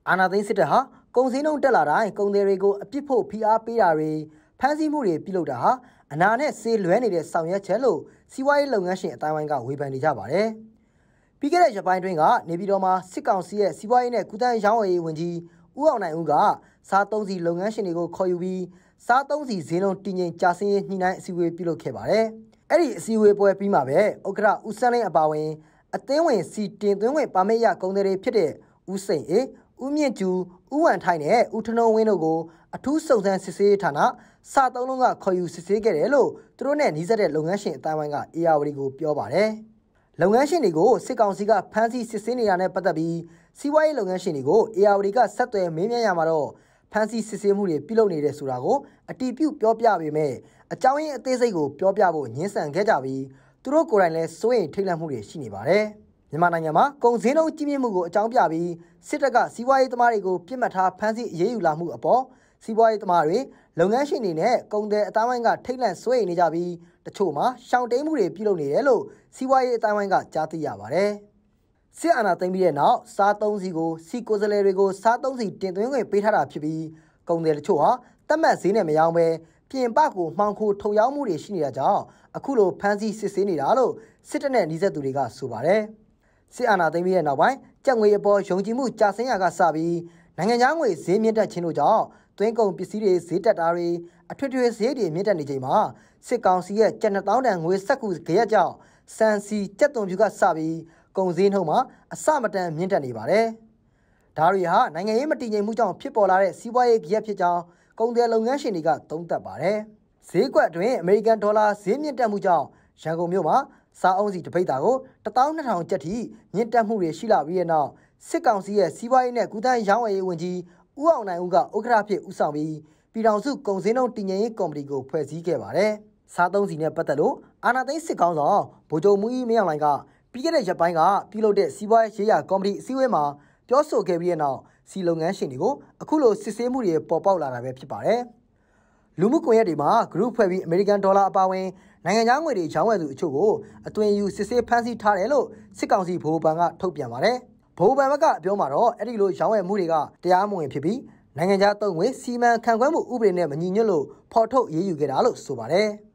အာနာသိန်းစစ်တပ်ဟာကုန်စည်နှုန်းတက်လာတိုင်းကုန်သည်တွေကိုအပြစ်ဖို့ဖိအားပေးတာတွေဖမ်းဆီးမှုတွေပြုလုပ်တာဟာအနာနဲ့ဆေးလွဲနေတဲ့ဆောင်ရွက်ချက်လို့စီးပွားရေးလုပ်ငန်းရှင်အတိုင်းဝိုင်းကဝေဖန်နေကြပါတယ်။ပြီးခဲ့တဲ့ရက်ပိုင်းတွင်ကနေပြည်တော်မှာစစ်ကောင်စီရဲ့စီးပွားရေးနဲ့ကုသရေးရောင်းဝယ်ရေးဝန်ကြီးဦးအောင်နိုင်ဦးကစားသုံးစီလုပ်ငန်းရှင်တွေကိုခေါ်ယူပြီးစားသုံးစီဈေးနှုန်းတည်ငြိမ်ကျဆင်းရေးညှိနှိုင်းအစည်းအဝေးပြုလုပ်ခဲ့ပါတယ်။အဲ့ဒီအစည်းအဝေးပွဲပြီးမှာပဲဥက္ကဋ္ဌဦးစန်းလင်းအပါအဝင်အသင်းဝင်စီတင်သွင်းဝင်ပါမေးရကုန်သည်တွေဖြစ်တဲ့ဦးစိန်အေးဦးမြင့်ကျူဦးဝမ်ထိုင်းနဲ့ဦးထနှုံးဝင်းတို့ကိုအထူးစုံစမ်းစစ်ဆေးဌာနစသုံးလုံးကခေါ်ယူစစ်ဆေးခဲ့တယ်လို့သူတို့နဲ့နှီးစပ်တဲ့လုပ်ငန်းရှင်အတိုင်းဝိုင်းကအေယာဝတီကိုပြောပါတယ်။လုပ်ငန်းရှင်တွေကိုစစ်ကောင်စီကဖမ်းဆီးစစ်ဆေးနေတာနဲ့ပတ်သက်ပြီးစီးပွားရေးလုပ်ငန်းရှင်တွေကိုအေယာဝတီကဆက်သွယ်မေးမြန်းရမှာတော့ဖမ်းဆီးစစ်ဆေးမှုတွေပြုလုပ်နေတယ်ဆိုတာကိုအတီးပြုတ်ပြောပြပေမဲ့အကြောင်းရင်းအသေးစိတ်ကိုပြောပြဖို့ညှင်းဆန်ခဲ့ကြပြီးသူတို့ကိုယ်တိုင်လည်းစိုးရိမ်ထိတ်လန့်မှုတွေရှိနေပါတယ်။မြန်မာနိုင်ငံမှာကုန်စည်နှုန်းကြီးမြင့်မှုကိုအကြောင်းပြပြီးစစ်တပ်ကစီးပွားရေးသမားတွေကိုပြစ်မှတ်ထားဖမ်းဆီးအရေးယူလာမှုအပေါ်စီးပွားရေးသမားတွေလုပ်ငန်းရှင်တွေနဲ့ကုန်သည်အတိုင်းဝိုင်းကထိတ်လန့်စိုးရိမ်နေကြပြီးတချို့မှာရှောင်တိန်မှုတွေပြုလုပ်နေတယ်လို့စီးပွားရေးအတိုင်းဝိုင်းကကြားသိရပါတယ်။စစ်အာဏာသိမ်းပြီးတဲ့နောက်စားသုံးစီကိုစီကိုယ်စားလှယ်တွေကိုစားသုံးစီတင်သွင်းခွင့်ပေးထားတာဖြစ်ပြီးကုန်သည်တချို့ဟာတတ်မှတ်ဈေးနဲ့မရောင်းဘဲပြင်ပကိုမှောင်ခိုထုတ်ရောင်းမှုတွေရှိနေတာကြောင့်အခုလိုဖမ်းဆီးစစ်ဆေးနေတာလို့စစ်တပ်နဲ့နှီးစပ်သူတွေကဆိုပါတယ်။စစ်အာဏာသိမ်းပြီးတဲ့နောက်ပိုင်းကြက်ငွေအပေါ်ယုံကြည်မှုကျဆင်းရာကစပြီးနိုင်ငံခြားငွေဈေးမြင့်တက်ခြင်းတို့ကြောင့်သွင်းကုန်ပစ္စည်းတွေဈေးတက်တာတွေအထွေထွေဈေးတွေမြင့်တက်နေချိန်မှာစစ်ကောင်စီရဲ့ကျပ်2000တန်ငွေစက္ကူကြရက်ကြောင့်စံစီကြက်သွန်ဖြူကစပြီးကုန်စည်နှုန်းမှာအဆမတန်မြင့်တက်နေပါတယ်။ဒါတွေဟာနိုင်ငံရေးမတည်ငြိမ်မှုကြောင့်ဖြစ်ပေါ်လာတဲ့စီးပွားရေးကြက်ဖြစ်ကြောင်းကုန်သည်လုပ်ငန်းရှင်တွေကသုံးသပ်ပါတယ်။ဈေးကွက်အတွင်းအမေရိကန်ဒေါ်လာဈေးမြင့်တက်မှုကြောင့်ရန်ကုန်မြို့မှာစားအုံးစီတစ်ပိတ်တာကို12000ကျပ်ထိမြင့်တက်မှုတွေရှိလာပြီးတဲ့နောက်စစ်ကောင်စီရဲ့စီးပွားရေးနဲ့ကုသရေးရောင်းဝယ်ရေးဝန်ကြီးဦးအောင်နိုင်ဦးကဥက္ကဋ္ဌဖြစ်ဦးဆောင်ပြီးပြည်ထောင်စုကုန်စည်နှုန်းတည်ငြိမ်ရေးကော်မတီကိုဖွဲ့စည်းခဲ့ပါတယ်။စားသုံးစီနဲ့ပတ်သက်လို့အာဏာသိမ်းစစ်ကောင်ဆောင်ဗိုလ်ချုပ်မူကြီးမင်းအောင်လှိုင်ကပြီးခဲ့တဲ့ရက်ပိုင်းကပြုလုပ်တဲ့စီးပွားရေးရာကော်မတီအစည်းအဝေးမှာပြောဆိုခဲ့ပြီးတဲ့နောက်စီလုပ်ငန်းရှင်တွေကိုအခုလိုစစ်ဆေးမှုတွေပေါ်ပေါက်လာတာပဲဖြစ်ပါတယ်။လူမှုကွန်ရက်တွေမှာ group ဖွဲ့ပြီးအမေရိကန်ဒေါ်လာအပါအဝင်နိုင်ငံခြားငွေတွေရောင်းဝယ်သူအချို့ကိုအသွင်ယူစစ်ဆေးဖမ်းဆီးထားတယ်လို့စစ်ကောင်စီဗဟိုဘဏ်ကထုတ်ပြန်ပါတယ်။ဗဟိုဘဏ်ကပြောမှာတော့အဲ့ဒီလိုရောင်းဝယ်မှုတွေကတရားမဝင်ဖြစ်ပြီးနိုင်ငံခြားသုံးငွေစီမံခန့်ခွဲမှုဥပဒေနဲ့မညီညွတ်လို့ဖော်ထုတ်ရေးယူခဲ့တာလို့ဆိုပါတယ်။